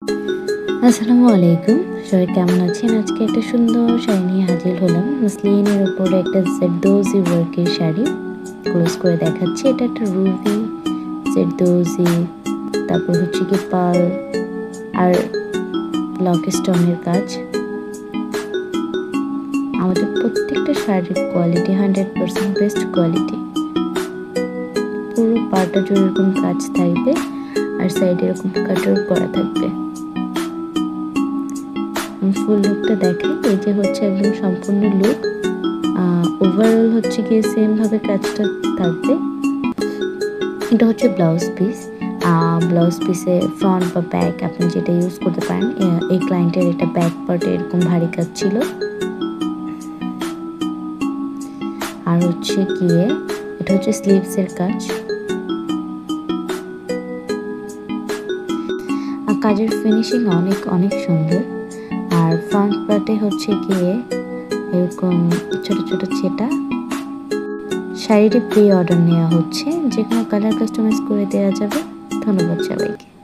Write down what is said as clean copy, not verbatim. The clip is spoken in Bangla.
আসসালামু আলাইকুম, সবাই কেমন আছেন? আজকে একটা সুন্দর শাড়ি নিয়ে হাজির হলাম। মুসলিনের উপরে একটা জেরদোজি ওয়ার্কের শাড়ি ক্লোজ করে দেখাচ্ছি। এটা একটা রুবি জেরদোজি, তারপর হচ্ছে কি পার্ল আর লক স্টোনের কাজ। আমাদের প্রত্যেকটা শাড়ির কোয়ালিটি 100% বেস্ট কোয়ালিটি। পুরো পাটা জুড়ে এরকম কাজ থাকবে আর সাইডে এরকম কাটওয়ার্ক করা থাকবে। ফুল লুকটা দেখে, এই যে হচ্ছে একদম সম্পূর্ণ লুক। ওভারঅল হচ্ছে গিয়ে সেম ভাবে কাজটা থাকবে। এটা হচ্ছে ব্লাউজ পিস। ব্লাউজ পিসে ফ্রন্ট বা ব্যাক আপনি যেটা ইউজ করতে পারেন। এই ক্লায়েন্টের এটা ব্যাক পার্টে এরকম ভারী কাজ ছিল। আর হচ্ছে গিয়ে এটা হচ্ছে স্লিভসের কাজ। কাজের ফিনিশিং অনেক অনেক সুন্দর। আর ফ্রন্ট পার্টে হচ্ছে গিয়ে এরকম ছোট ছোট ছেটা। শাড়িটি প্রি অর্ডার নেওয়া হচ্ছে, যে কোনো কালার কাস্টমাইজ করে দেওয়া যাবে। ধন্যবাদ সবাইকে।